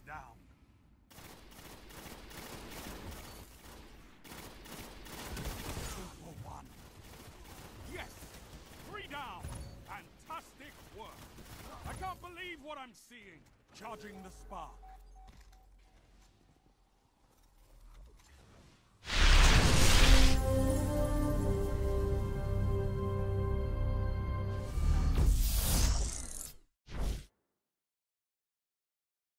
down. Two for one. Yes! 3 down! Fantastic work! I can't believe what I'm seeing! Charging the spark.